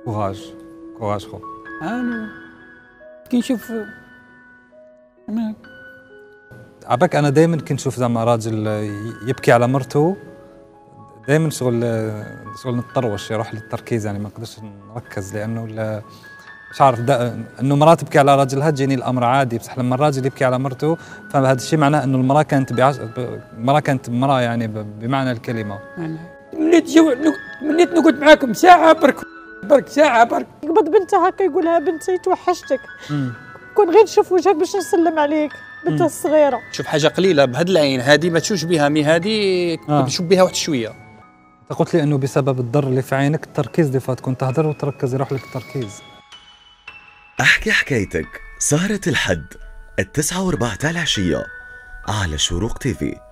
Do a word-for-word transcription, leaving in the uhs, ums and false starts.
كوراج كوراج خو. انا كي نشوف أنا عباك انا دائما كنت نشوف زعما راجل يبكي على مرته دائما شغل شغل نتطروش يروح للتركيز، يعني ما نقدرش نركز لانه مش عارف انه مراه تبكي على راجلها تجيني الامر عادي، بصح لما الراجل يبكي على مرته فهذا الشيء معناه انه المراه كانت بعش... المراه كانت مراه يعني بمعنى الكلمه. مليت جو مليت نقعد معاكم ساعه برك برك ساعه برك. يقبض بنتها هكا يقولها بنتي توحشتك، كون غير نشوف وجهك باش نسلم عليك بنتها الصغيره. شوف حاجه قليله بهاد العين هذه ما تشوفش بها، مي هذه آه. تشوف بها واحد شويه. انت قلت لي انه بسبب الضر اللي في عينك التركيز دي تكون تهدر وتركز يروح لك التركيز. احكي حكايتك سهرة الحد التسعة وربع تاع العشية على شروق تيفي.